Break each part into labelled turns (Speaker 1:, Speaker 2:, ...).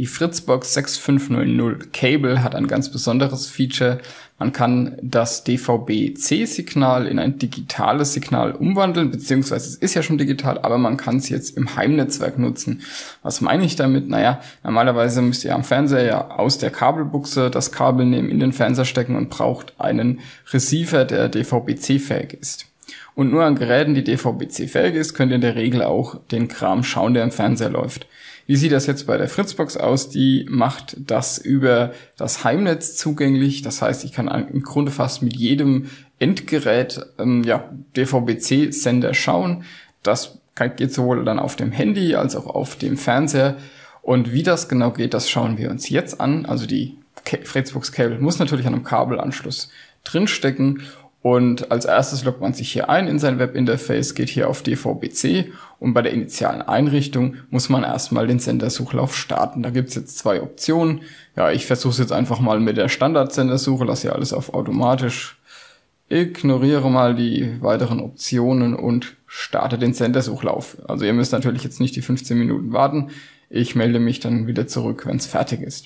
Speaker 1: Die Fritzbox 6500 Cable hat ein ganz besonderes Feature. Man kann das DVB-C-Signal in ein digitales Signal umwandeln, beziehungsweise es ist ja schon digital, aber man kann es jetzt im Heimnetzwerk nutzen. Was meine ich damit? Naja, normalerweise müsst ihr am Fernseher ja aus der Kabelbuchse das Kabel nehmen, in den Fernseher stecken und braucht einen Receiver, der DVB-C-fähig ist. Und nur an Geräten, die DVB-C-fähig ist, könnt ihr in der Regel auch den Kram schauen, der im Fernseher läuft. Wie sieht das jetzt bei der Fritzbox aus? Die macht das über das Heimnetz zugänglich. Das heißt, ich kann im Grunde fast mit jedem Endgerät DVB-C-Sender schauen. Das geht sowohl dann auf dem Handy als auch auf dem Fernseher. Und wie das genau geht, das schauen wir uns jetzt an. Also die Fritzbox-Cable muss natürlich an einem Kabelanschluss drinstecken. Und als erstes loggt man sich hier ein in sein Webinterface, geht hier auf DVB-C und bei der initialen Einrichtung muss man erstmal den Sendersuchlauf starten. Da gibt's jetzt zwei Optionen. Ja, ich versuche es jetzt einfach mal mit der Standard-Sendersuche, lasse hier alles auf automatisch, ignoriere mal die weiteren Optionen und starte den Sendersuchlauf. Also ihr müsst natürlich jetzt nicht die 15 Minuten warten. Ich melde mich dann wieder zurück, wenn es fertig ist.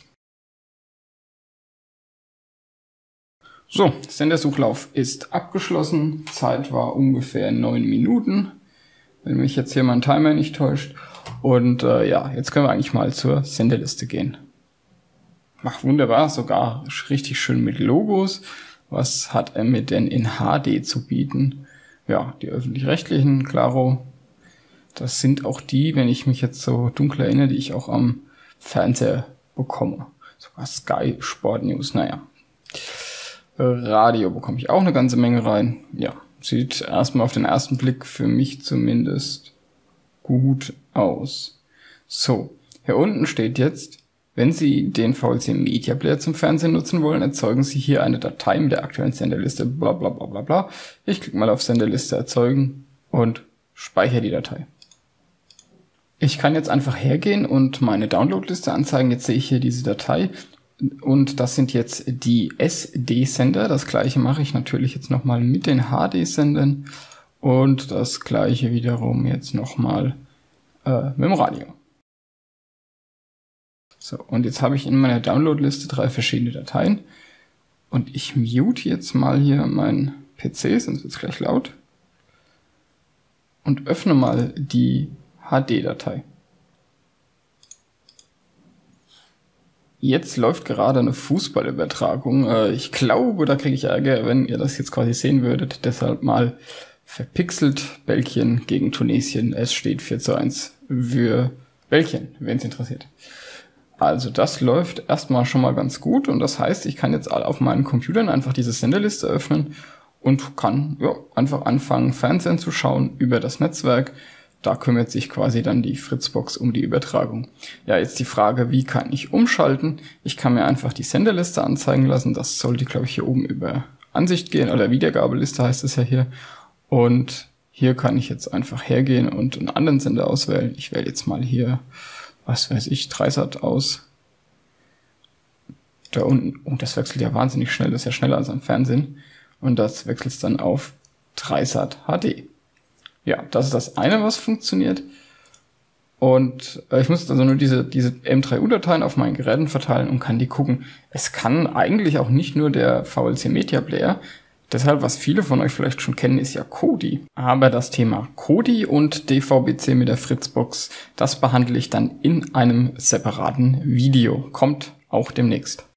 Speaker 1: So, Sendersuchlauf ist abgeschlossen. Zeit war ungefähr 9 Minuten, wenn mich jetzt hier mein Timer nicht täuscht. Und jetzt können wir eigentlich mal zur Senderliste gehen. Ach, wunderbar, sogar richtig schön mit Logos. Was hat er mir denn in HD zu bieten? Ja, die öffentlich-rechtlichen, klaro. Das sind auch die, wenn ich mich jetzt so dunkel erinnere, die ich auch am Fernseher bekomme. Sogar Sky Sport News, naja. Radio bekomme ich auch eine ganze Menge rein. Ja, sieht erstmal auf den ersten Blick für mich zumindest gut aus. So, hier unten steht jetzt, wenn Sie den VLC Media Player zum Fernsehen nutzen wollen, erzeugen Sie hier eine Datei mit der aktuellen Senderliste, bla bla bla bla bla. Ich klicke mal auf Senderliste erzeugen und speichere die Datei. Ich kann jetzt einfach hergehen und meine Downloadliste anzeigen. Jetzt sehe ich hier diese Datei. Und das sind jetzt die SD-Sender. Das gleiche mache ich natürlich jetzt nochmal mit den HD-Sendern. Und das gleiche wiederum jetzt nochmal mit dem Radio. So, und jetzt habe ich in meiner Download-Liste 3 verschiedene Dateien. Und ich mute jetzt mal hier meinen PC, sonst wird es gleich laut. Und öffne mal die HD-Datei. Jetzt läuft gerade eine Fußballübertragung. Ich glaube, da kriege ich Ärger, wenn ihr das jetzt quasi sehen würdet. Deshalb mal verpixelt Belgien gegen Tunesien. Es steht 4:1 für Belgien, wen es interessiert. Also das läuft erstmal schon mal ganz gut. Und das heißt, ich kann jetzt auf meinen Computern einfach diese Senderliste öffnen und kann einfach anfangen, Fernsehen zu schauen über das Netzwerk. Da kümmert sich quasi dann die Fritzbox um die Übertragung. Ja, jetzt die Frage, wie kann ich umschalten? Ich kann mir einfach die Senderliste anzeigen lassen. Das sollte, glaube ich, hier oben über Ansicht gehen, oder Wiedergabeliste heißt es ja hier. Und hier kann ich jetzt einfach hergehen und einen anderen Sender auswählen. Ich wähle jetzt mal hier, was weiß ich, Dreisat aus. Da unten, oh, das wechselt ja wahnsinnig schnell, das ist ja schneller als am Fernsehen. Und das wechselt es dann auf Dreisat HD. Ja, das ist das eine, was funktioniert. Und ich muss also nur diese M3U-Dateien auf meinen Geräten verteilen und kann die gucken. Es kann eigentlich auch nicht nur der VLC Media Player. Deshalb, was viele von euch vielleicht schon kennen, ist ja Kodi. Aber das Thema Kodi und DVB-C mit der Fritzbox, das behandle ich dann in einem separaten Video. Kommt auch demnächst.